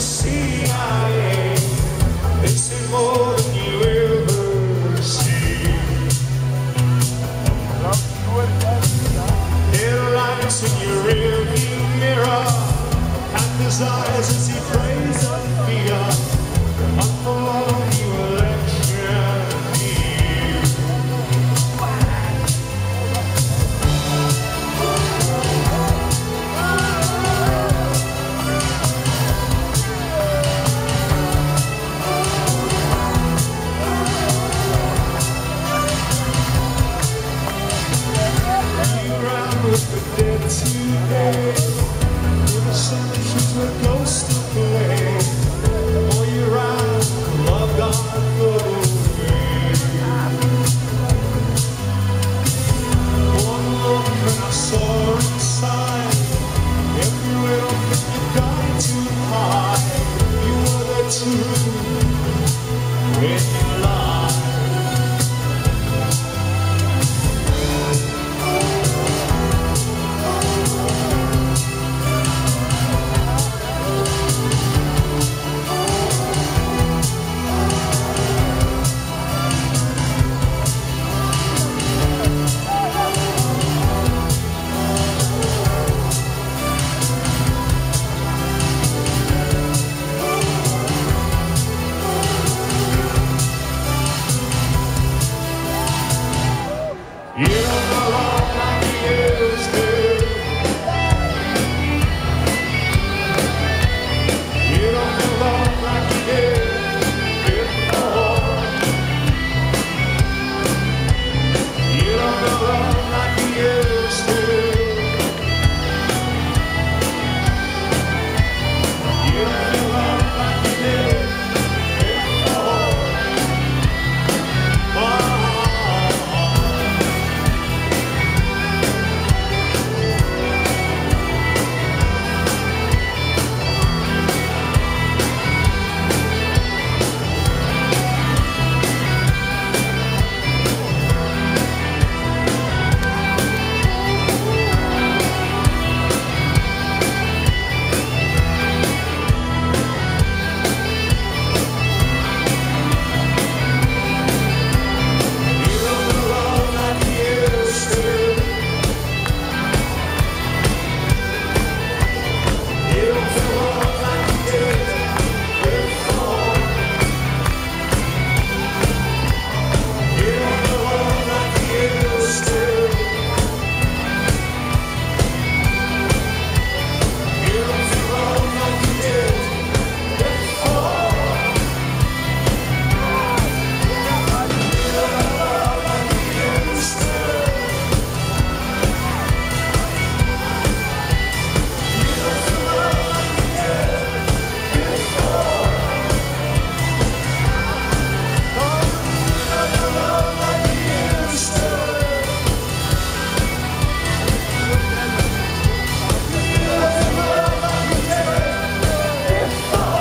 CIA. They say more than you ever see. Headlights in your rearview mirror, and his eyes as he prays on fear. Unfold you election year. With the dead today, with the sentries with ghosts to play. All year round, love God for the way. One look and I saw inside. Everywhere I think you got too high. You were the truth when you lied. You don't belong like you used to. You don't belong like you did before. You don't belong like you used to. You don't belong like you did before.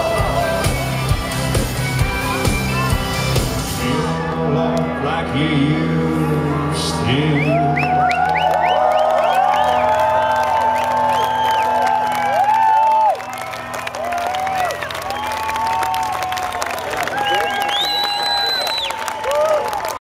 Like you